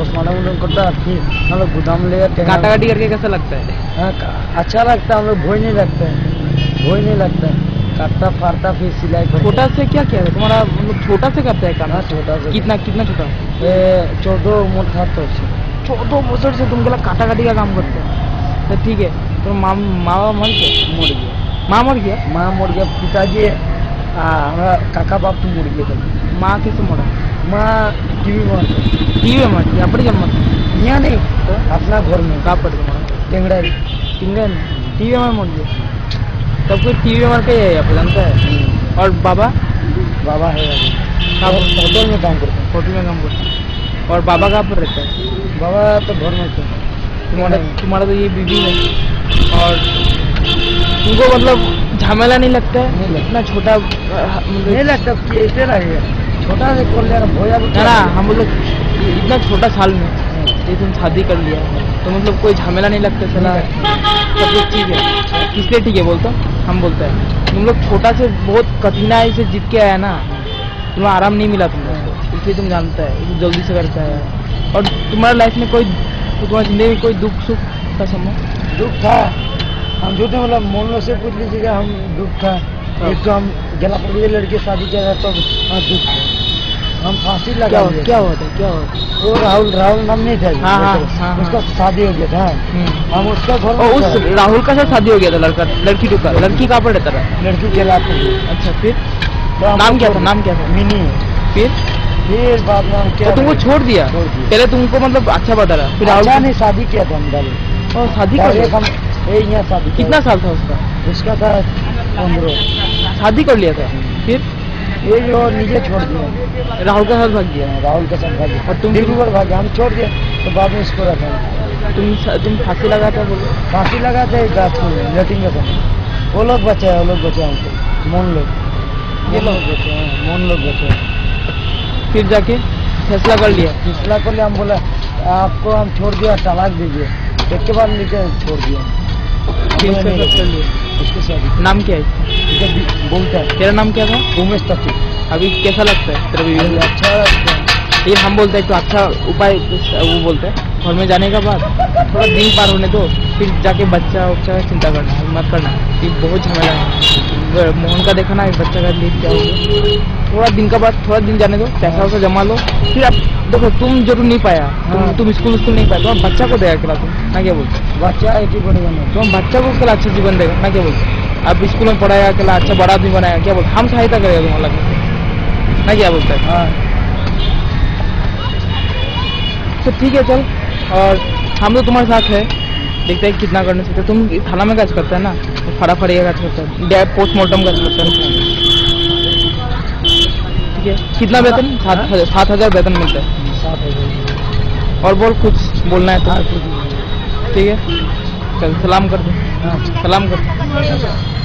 Postmortem करता है, फिर हम लोग गोदाम ले जाते हैं। काटा काटी करके कैसा लगता है? अच्छा लगता है, हम लोग भोज नहीं लगता है, भोज नहीं लगता है, काटता फाड़ता फिर सिलाई करता। छोटा से क्या किया है तुम्हारा, मतलब छोटा से करता है काम? हाँ, छोटा से। कितना कितना छोटा? 14 मोटा तो 14 बरस से तुम काटा काटी का काम करते हैं। तो ठीक है, तो माँ मर गया? मुड़ गया। माँ मर गया? माँ मुड़ गया, पिताजी हमारा काका बाप तो मुड़ गया था। माँ कैसे मरा? माँ टीवी में मर गया? अपनी जन्म यहाँ नहीं तो अपना घर में। कहाँ पर मरा? टेंगड़ा टीवी में मर गया। सब कुछ टीवी में मर के आप जानता है। और बाबा? बाबा है होटल में काम करते हैं। होटल में काम करते हैं। और बाबा कहाँ पर रहता है? बाबा तो घर में थे। तुम्हारा तो ये बीवी है। और तुमको मतलब झमेला नहीं लगता है? नहीं लगता। इतना छोटा नहीं लगता, कैसे लगेगा? छोटा से खोल लिया भोया ना, हम लोग इतना छोटा साल में ये तुम शादी कर लिया तो मतलब कोई झमेला नहीं लगता? चला सब कुछ ठीक है, किसलिए ठीक है बोलता? हम बोलते हैं तुम लोग छोटा से बहुत कठिनाई से जीत के आया ना, तुम्हें आराम नहीं मिला तुमको, इसलिए तुम जानता है जल्दी से करता है। और तुम्हारा लाइफ में कोई, तुम्हारी जिंदगी में कोई दुख सुख का समय? दुख था, हम झूठे मतलब मोहल्लों से पूछ लीजिएगा, हम दुख था। एक तो हम जलापुर लड़के शादी किया था तो दुख, हम फांसी लगा। क्या हुआ था? वो राहुल नाम नहीं था? हाँ, उसका शादी हो गया था। हम उसका घर उस राहुल का साथ शादी हो गया था। लड़की का, लड़की कहाँ पर रहता था? लड़की जलापुर। अच्छा, फिर नाम क्या था? मिनी। फिर बाद में क्या, तो तुमको छोड़ दिया? पहले तुमको मतलब अच्छा बता रहा, फिर अच्छा नहीं, शादी किया था हम। और शादी कर लिया? यहाँ शादी। कितना साल था उसका? उसका था 15। शादी कर लिया था, फिर ये जो नीचे छोड़ दिया, राहुल के साथ भाग गया। राहुल के साथ भाग गया। और तुम? डिब्रूगढ़ भाग गया, हम छोड़ दिया तो बाद में इसको रखा। तुम फांसी लगा था? बोलो फांसी लगा थे गाछ को लेटिंग का। वो लोग बचे हमको, मोन लोग, ये लोग बचे हैं, मोन लोग बचे। फिर जाके फैसला कर लिया? फैसला कर लिया, हम बोला आपको हम छोड़ दिया, तलाक दीजिए। एक के बाद नीचे छोड़ दिया। उसके शादी। नाम क्या है? बोलता है। तेरा नाम क्या था? उमेश तत्व। अभी कैसा लगता है तेरा बीवी? अच्छा लगता है। ये हम बोलते हैं तो अच्छा उपाय, वो बोलते हैं घर में जाने के बाद थोड़ा दिन पार होने दो, फिर जाके बच्चा का चिंता करना मत करना, ये बहुत झमेला है। मोहन का देखा ना, बच्चा का लिए क्या होगा, थोड़ा दिन का बाद थोड़ा दिन जाने दो, पैसा वैसा जमा लो, फिर आप देखो तुम जरूर नहीं पाया, तुम स्कूल नहीं पाया, तो बच्चा को देगा खिला, तुम ना क्या बोलते? बच्चा एक ही बढ़ेगा, तो हम बच्चा को कल अच्छा जीवन देगा, ना क्या बोलते? आप स्कूल में पढ़ाया कल अच्छा बड़ा आदमी बनाया, क्या बोलते? हम सहायता करेगा तुम्हारा, ना क्या बोलते हैं? हाँ तो ठीक है चल, और हम तो तुम्हारे साथ है, देखते हैं कितना करने सकते। तुम थाना में काज करता है ना, तो फटाफट ये काज करता है, पोस्टमार्टम काज करता है, ठीक है? कितना वेतन? 7,000 वेतन मिलता है। 7,000। और बोल, कुछ बोलना है तो? ठीक है चल, सलाम कर दो। सलाम कर दो।